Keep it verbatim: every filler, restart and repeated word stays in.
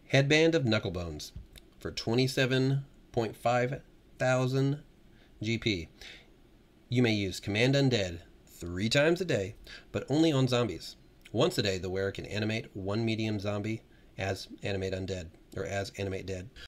Headband of Knucklebones for twenty-seven point five thousand G P. You may use Command Undead three times a day, but only on zombies. Once a day, the wearer can animate one medium zombie as animate undead, or as animate dead.